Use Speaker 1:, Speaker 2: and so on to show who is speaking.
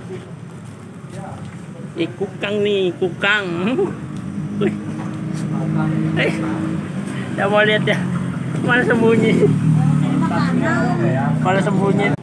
Speaker 1: Kukang nih, kukang. Wih. Ya mau lihat ya. Mana sembunyi? Mana sembunyi?